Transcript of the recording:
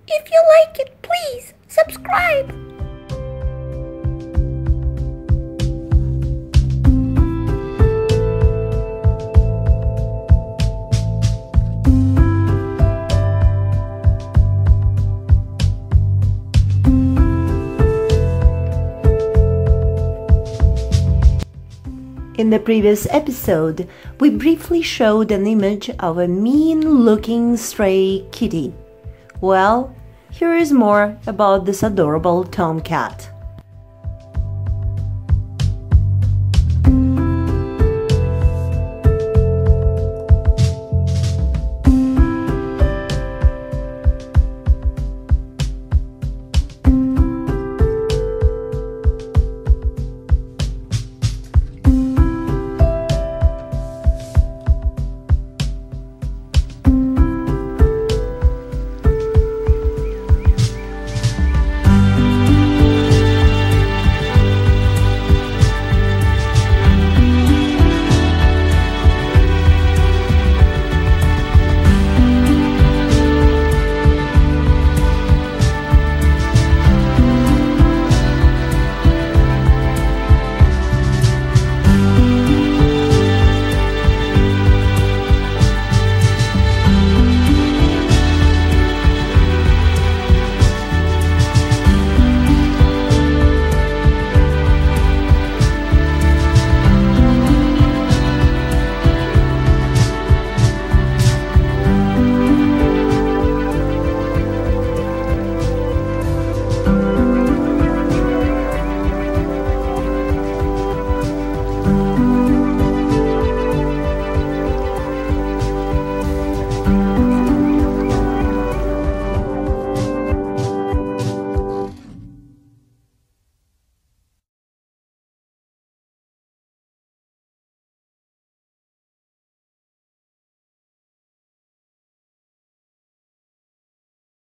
If you like it, please subscribe. In the previous episode, we briefly showed an image of a mean-looking stray kitty. Well, here is more about this adorable tomcat.